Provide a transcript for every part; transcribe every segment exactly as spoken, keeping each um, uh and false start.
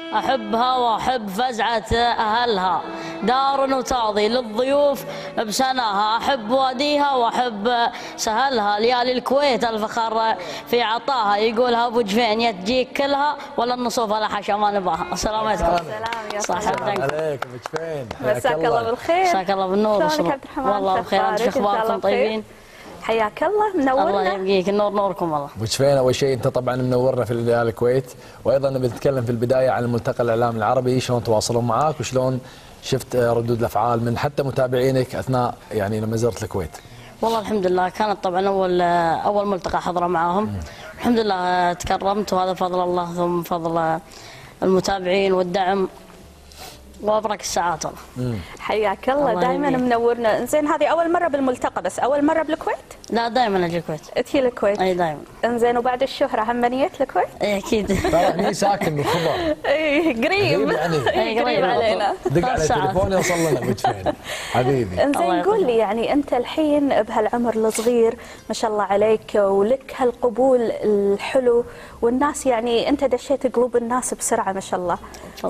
أحبها وأحب فزعة أهلها، دار وتاضي للضيوف بسناها، أحب واديها وأحب سهلها، ليالي الكويت الفخر في عطاها، يقولها أبو جفين يا تجيك كلها ولا النصوف ولا حاشا ما نباها. السلام عليكم. السلام عليكم ابو جفين، مساك الله بالخير. مساك الله بالنور. شلونك عبد الرحمن؟ والله بخير، انتم شو اخباركم؟ طيبين؟ حياك الله، منورنا. الله يبقيك، النور نوركم والله. ابو جفين اول شيء انت طبعا منورنا في الكويت، وايضا نبي نتكلم في البدايه عن الملتقى الاعلامي العربي، شلون تواصلون معاك وشلون شفت ردود الافعال من حتى متابعينك اثناء يعني لما زرت الكويت. والله الحمد لله كانت طبعا اول اول ملتقى حضره معاهم، الحمد لله تكرمت، وهذا فضل الله ثم فضل المتابعين والدعم وابرك الساعات والله. حياك الله, الله دائما منورنا. زين هذه اول مره بالملتقى، بس اول مره بالكويت؟ لا دائما اجي الكويت. تجي الكويت؟ اي دائما. انزين وبعد الشهره هم بنيت الكويت؟ اي اكيد. ترى هني ساكن بالخبر. اي قريب يعني. اي قريب علينا. دق على التليفون يوصل لنا ابو جفين حبيبي. انزين قول لي يعني انت الحين بهالعمر الصغير ما شاء الله عليك ولك هالقبول الحلو والناس يعني انت دشيت قلوب الناس بسرعه ما شاء الله.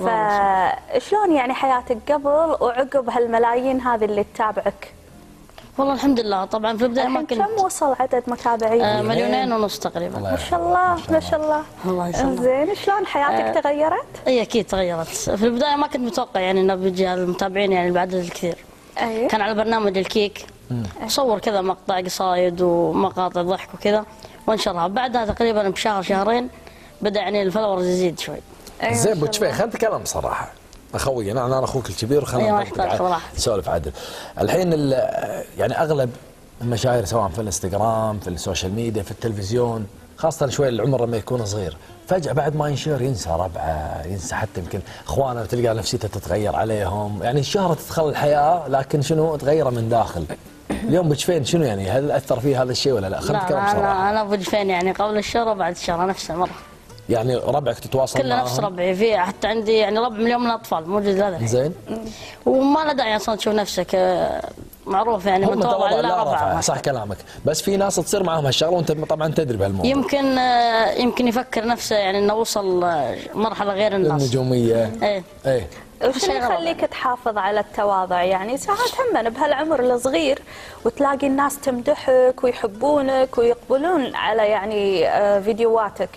فشلون يعني حياتك قبل وعقب هالملايين هذه اللي تتابعك؟ والله الحمد لله طبعا في البدايه ما كنت. كم وصل عدد متابعين؟ آه مليونين ونص تقريبا. ما شاء الله ما شاء الله. الله يسلمك. زين شلون حياتك آه تغيرت؟ اي اكيد تغيرت، في البدايه ما كنت متوقع يعني انه بيجي المتابعين يعني بعدد الكثير. أيه. كان على برنامج الكيك صور كذا مقطع قصايد ومقاطع ضحك وكذا وانشرها، بعدها تقريبا بشهر شهرين بدا يعني الفلورز يزيد شوي. أيه زين ابو جفين خلينا نتكلم بصراحه اخوي، انا انا اخوك الكبير وخلينا نسولف عدل. الحين يعني اغلب المشاهير سواء في الانستغرام في السوشيال ميديا في التلفزيون، خاصه شوي العمر لما يكون صغير، فجاه بعد ما ينشهر ينسى ربعه، ينسى حتى يمكن اخوانه، تلقى نفسيته تتغير عليهم، يعني الشهره تدخل الحياه لكن شنو تغيره من داخل. اليوم ابو جفين شنو يعني هل اثر فيه هذا الشيء ولا لا؟ خلينا نتكلم بصراحه. انا انا ابو جفين يعني قبل الشهره وبعد الشهره نفس المره. يعني ربعك تتواصل كله معهم؟ نفس ربعي، في حتى عندي يعني ربع مليون من الاطفال موجود هذا. زين. وما له داعي اصلا تشوف نفسك معروف يعني من تواضع لا رفع. صح كلامك، بس في ناس تصير معهم هالشغله وانت طبعا تدري بهالموضوع. يمكن يمكن يفكر نفسه يعني انه وصل مرحله غير الناس. النجوميه. ايه ايه. وش اللي يخليك تحافظ على التواضع؟ يعني ساعات هم بهالعمر الصغير وتلاقي الناس تمدحك ويحبونك ويقبلون على يعني فيديوهاتك،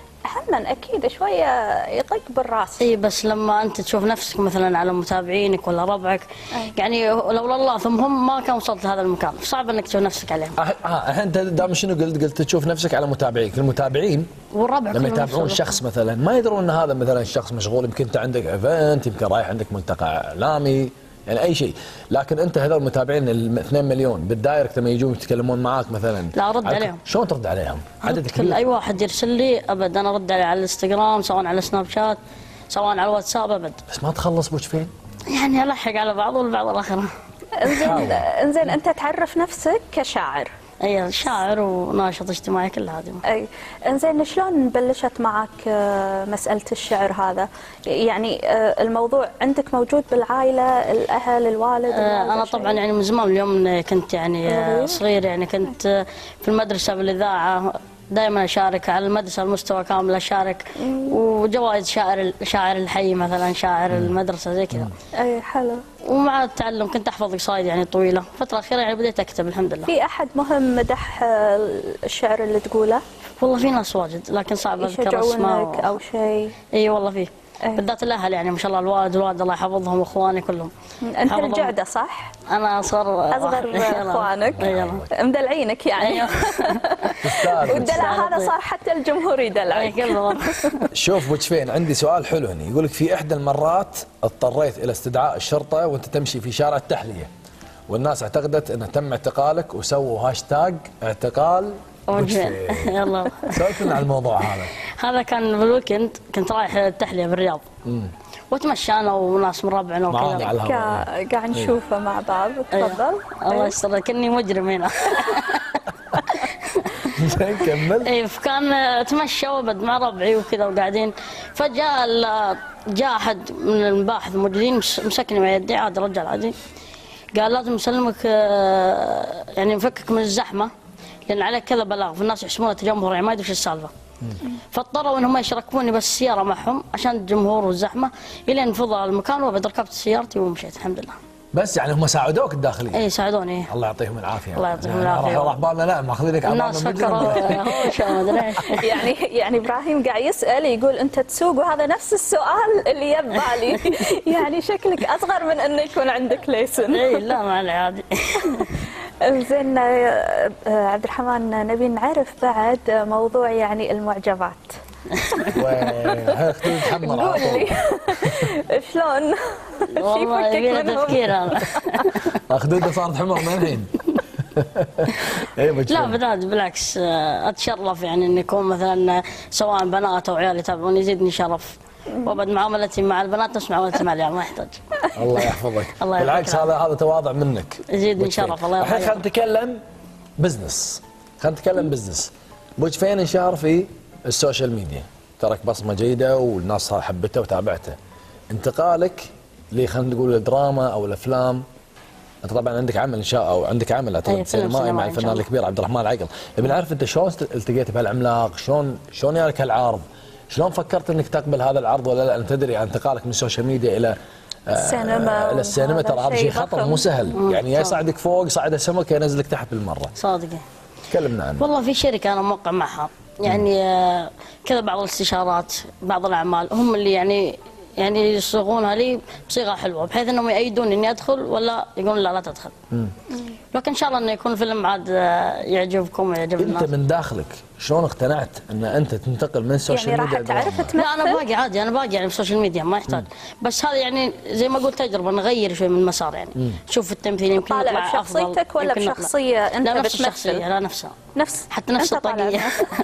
هم اكيد شويه يطق بالراس. اي بس لما انت تشوف نفسك مثلا على متابعينك ولا ربعك أي. يعني لولا الله ثم هم ما كان وصلت لهذا المكان، صعب انك تشوف نفسك عليهم. اه الحين انت دام شنو قلت؟ قلت تشوف نفسك على متابعيك، المتابعين والربع لما يتابعون شخص مثلا ما يدرون ان هذا مثلا الشخص مشغول، يمكن انت عندك ايفنت، يمكن رايح عندك ملتقى اعلامي، يعني اي شيء، لكن انت هذول المتابعين ال اثنين مليون بالدايركت لما يجون يتكلمون معاك مثلا لا ارد عليهم. شلون ترد عليهم؟ عدد كبير. اي واحد يرسل لي ابد انا ارد عليه على الانستغرام سواء على سناب شات سواء على الواتساب ابد. بس ما تخلص ابو جفين؟ يعني الحق على بعض والبعض الاخر. انزين انزين انت تعرف نفسك كشاعر. اي شاعر وناشط اجتماعي كل هذه. اي انزين شلون بلشت معك مساله الشعر هذا؟ يعني الموضوع عندك موجود بالعائله، الاهل، الوالد؟ انا طبعا يعني من زمان، اليوم كنت يعني صغير يعني كنت في المدرسه بالاذاعه دائما اشارك على المدرسه المستوى كامل اشارك، وجوائز شاعر شاعر الحي مثلا، شاعر المدرسه زي كذا. اي حلو. ومع التعلم كنت احفظ قصايد يعني طويله، الفتره الاخيره يعني بديت اكتب الحمد لله. في احد مهم مدح الشعر اللي تقوله؟ والله في ناس واجد لكن صعب اذكر اسماء و... او شيء. اي والله فيه. أيه. بالذات الاهل يعني ما شاء الله، الوالد والوالده الله يحفظهم واخواني كلهم. انت الجعده صح؟ انا اصغر اصغر اخوانك. مدلعينك يعني. والدلع هذا صار حتى الجمهور يدلعك. شوف ابو جفين عندي سؤال حلو هنا، يقول لك في احدى المرات اضطريت الى استدعاء الشرطه وانت تمشي في شارع التحليه، والناس اعتقدت انه تم اعتقالك وسووا هاشتاج اعتقال ابو جفين. يلا سولف لنا عن الموضوع هذا. هذا كان بالويكند، كنت رايح التحليه بالرياض. امم وتمشى انا وناس من ربعنا وكذا قاعد نشوفه مع بعض. تفضل. الله يستر كني مجرم هنا. زين كمل. اي فكان تمشى وبد مع ربعي وكذا وقاعدين، فجاء جاء احد من المباحث الموجودين مسكني مع يدي عادي، رجال عادي، قال لازم نسلمك يعني نفكك من الزحمه لان عليك كذا بلاغ، فالناس يحسبونه تجمهر يعني ما يدري ايش السالفه. فاضطروا انهم يشركوني بالسياره معهم عشان الجمهور والزحمه، الين فضل المكان وبعد ركبت سيارتي ومشيت الحمد لله. بس يعني هم ساعدوك الداخلين؟ اي ساعدوني. الله يعطيهم العافيه. الله يعطيهم العافيه. راح بالنا لا ماخذينك على الناس فكروا هوش ما ادري. يعني يعني ابراهيم قاعد يسال يقول انت تسوق، وهذا نفس السؤال اللي يب بالي. يعني شكلك اصغر من انه يكون عندك ليسن. اي لا ما علي عادي. زين عبد الرحمن، نبي نعرف بعد موضوع يعني المعجبات. وين تحمر قول لي شلون؟ والله يبي تفكير هذا. خدوده صارت حمر من الحين. لا بالعكس بالعكس اتشرف يعني ان يكون مثلا سواء بنات او عيال يتابعون، يزيدني شرف. وبعد معاملتي مع البنات نفس معاملتي مع العيال، ما يحتاج. الله يحفظك. بالعكس هذا هذا تواضع منك. يزيدني شرف. الله يحفظك. الحين خلينا نتكلم بزنس. خلينا نتكلم بزنس. بوجفين انشهر في السوشيال ميديا، ترك بصمه جيده والناس حبته وتابعته. انتقالك ل خلينا نقول الدراما او الافلام، انت طبعا عندك عمل ان شاء او عندك عمل اعتقد سينمائي مع الفنان الكبير عبد الرحمن العقل. نبي نعرف انت شلون التقيت بهالعملاق؟ شلون شلون جالك هالعرض؟ شلون فكرت انك تقبل هذا العرض ولا لا؟ انت تدري عن انتقالك من السوشيال ميديا الى السينما. الى السينما ترى هذا شيء خطر مو سهل، يعني يا يصعدك فوق يصعد السمك يا ينزلك تحت بالمره. صادقه. تكلمنا عنه. والله في شركه انا موقع معها، يعني كذا بعض الاستشارات بعض الاعمال هم اللي يعني يعني يصيغونها لي بصيغه حلوه بحيث انهم يأيدون اني ادخل ولا يقولون لا لا تدخل. مم. لكن ان شاء الله انه يكون الفيلم عاد يعجبكم ويعجب الناس. انت من داخلك شلون اقتنعت ان انت تنتقل من السوشيال يعني ميديا؟ يعني راح تعرف تمثل؟ لا انا باقي عادي، انا باقي يعني في السوشيال ميديا ما يحتاج. مم. بس هذا يعني زي ما قلت تجربه نغير شوي من المسار يعني. مم. شوف التمثيل يمكن طالع بشخصيتك ولا بشخصيه انت لا بتمثل؟ نفس الشخصيه لا نفسها. نفس حتى نفس الطاقيه.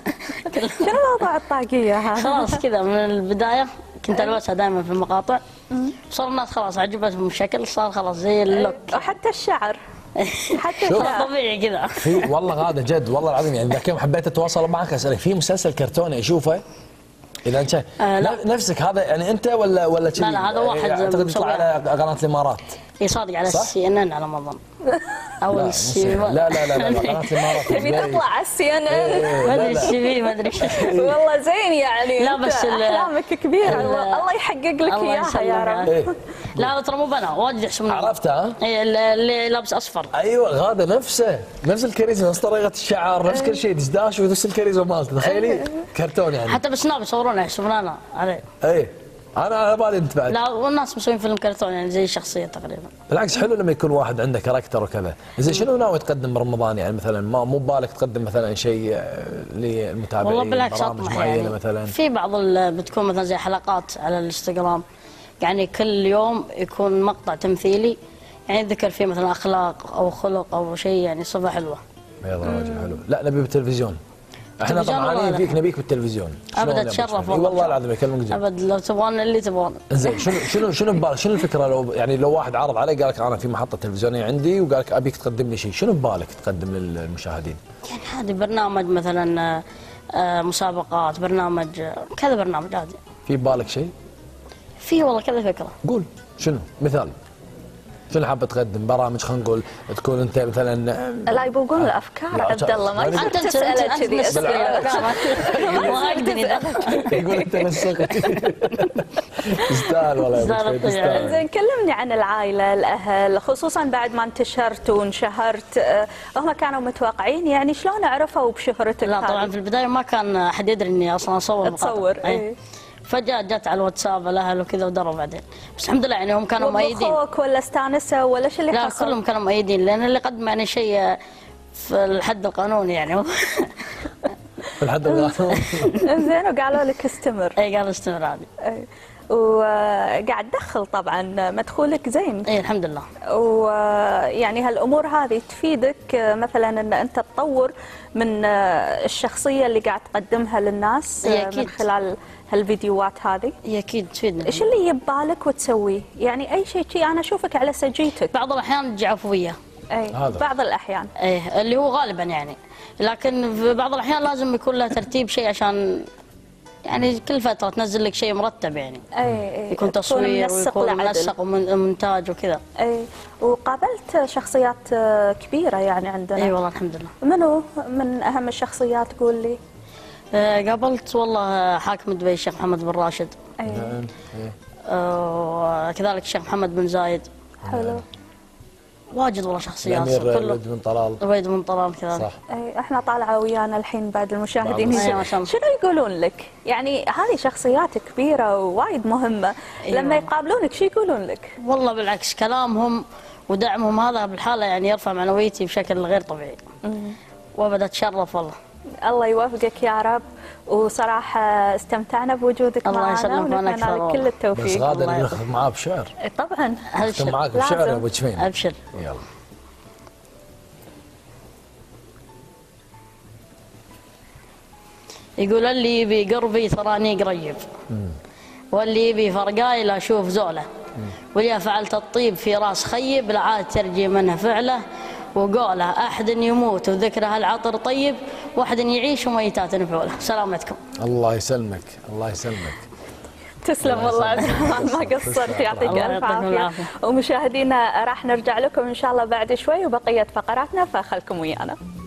شنو موضوع الطاقيه هذا؟ خلاص كذا من البدايه كنت البسها دائما في المقاطع، صار الناس خلاص عجبتهم الشكل، صار خلاص زي اللوك. وحتى الشعر حتى الشعر طبيعي كذا. في والله هذا جد والله العظيم، يعني ذاك يوم حبيت اتواصل معك اسالك في مسلسل كرتوني اشوفه اذا انت آه لا. نفسك هذا يعني انت ولا ولا لا لا هذا واحد اعتقد يطلع على قناه الامارات. اي صادق على السي ان ان على ما اظن. او السي لا لا لا لا قناه الامارات. تبي تطلع على السي ان ان؟ ما ادري السي في ما ادري والله زين يعني. لا بس احلامك كبيره، الله يحقق لك اياها يا رب. لا لا ترى مو بنا واجد يحسبون. عرفتها؟ اي اللي لابس اصفر. ايوه غاده نفسه نفس الكاريزما، نفس طريقه الشعر نفس كل شيء، دشداش ونفس الكاريزما مالته، تخيلي كرتون يعني. حتى بالسناب يصورونه يحسبون انا عليه. اي انا على بالي انت بعد. لا والناس مسوين فيلم كرتون يعني زي الشخصيه تقريبا. بالعكس حلو لما يكون واحد عنده كاركتر وكذا. زين شنو ناوي تقدم برمضان يعني مثلا؟ ما مو ببالك تقدم مثلا شيء للمتابعين؟ والله بالعكس اطمح يعني مثلا في بعض بتكون مثلا زي حلقات على الانستغرام، يعني كل يوم يكون مقطع تمثيلي يعني ذكر فيه مثلا اخلاق او خلق او شيء يعني صفه حلوه. يا راجل حلو. لا نبي بالتلفزيون. احنا طمعانين فيك نبيك بالتلفزيون. ابدا تشرف والله والله العظيم اكلمك جد. ابد لو تبغون اللي تبغون. زين شنو شنو شنو ببالك؟ شنو الفكره لو يعني لو واحد عرض عليك قال لك انا في محطه تلفزيونيه عندي وقال لك ابيك تقدم لي شيء، شنو ببالك تقدم للمشاهدين؟ يعني هذه برنامج مثلا مسابقات، برنامج كذا برنامج عادي. في ببالك شيء؟ في والله كذا فكره. قول شنو مثال؟ شنو حابه تقدم برامج خلينا نقول تكون انت مثلا؟ لا يبوقون الافكار عبد الله، ما انت تساله كذي اسئله ما اقدر يقول انت نسقت. تستاهل والله تستاهل. زين كلمني عن العائله الاهل، خصوصا بعد ما انتشرت وانشهرت، هم كانوا متوقعين يعني شلون عرفوا بشهرتك؟ لا طبعا في البدايه ما كان احد يدري اني اصلا اصور تصور. اي فجأة جت على الواتساب الاهل وكذا ودروا بعدين، بس الحمد لله يعني هم كانوا مؤيدين. وبخوك ولا استانسوا ولا شو اللي لا حصل؟ لا كلهم كانوا مؤيدين لان اللي قدم يعني شيء في الحد القانوني يعني. في الحد القانوني. زين وقالوا لك استمر. اي قالوا استمر عادي. اي وقاعد تدخل طبعا مدخولك زين. اي الحمد لله. ويعني هالامور هذه تفيدك مثلا ان انت تطور من الشخصيه اللي قاعد تقدمها للناس من خلال هالفيديوهات هذه. هي اكيد تفيدنا. ايش اللي يبالك وتسويه؟ يعني اي شيء شيء انا اشوفك على سجيتك. بعض الاحيان تجي عفويه. اي بعض الاحيان. اي اللي هو غالبا يعني، لكن في بعض الاحيان لازم يكون له ترتيب شيء عشان يعني كل فتره تنزل لك شيء مرتب يعني. اي اي يكون تصوير ويكون منسق ومونتاج وكذا. اي وقابلت شخصيات كبيره يعني عندنا. اي والله الحمد لله. منو من اهم الشخصيات قول لي؟ قابلت والله حاكم دبي الشيخ محمد بن راشد. أيوة. وكذلك الشيخ محمد بن زايد. حلو. واجد والله شخصيات. الأمير وليد بن طلال. وليد بن طلال كذلك. صح. أي احنا طالعه ويانا الحين بعد المشاهدين. أيوة شنو يقولون لك؟ يعني هذه شخصيات كبيره ووايد مهمه. أيوة. لما يقابلونك شو يقولون لك؟ والله بالعكس كلامهم ودعمهم هذا بالحاله يعني يرفع معنويتي بشكل غير طبيعي. وابدا اتشرف والله. الله يوفقك يا رب، وصراحه استمتعنا بوجودك الله معنا يسلمك وانا ونتمنى لك كل التوفيق. بس غادر ناخذ معاه بشعر. طبعا نختم معاك بشعر يا ابو جميل. ابشر. يلا. يقول اللي يبي قربي تراني قريب، واللي يبي فرقاي لا اشوف زوله، واللي فعلت الطيب في راس خيب لا عاد ترجي منه فعله، وقوله احد يموت وذكره العطر طيب، واحد يعيش وميتات نفعوله. سلامتكم. الله يسلمك، الله يسلمك. تسلم والله عبد الرحمن، ما قصرت، يعطيك الف عافيه. ومشاهدينا راح نرجع لكم ان شاء الله بعد شوي وبقيه فقراتنا، فخلكم ويانا.